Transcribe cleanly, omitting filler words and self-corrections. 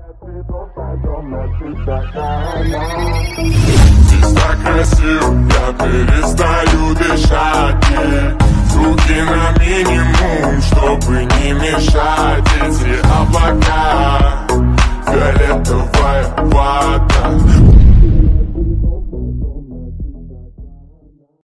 Ты так красив, я перестаю дышать. Звуки на минимум, чтобы не мешать. Эти облака, фиолетовая вода.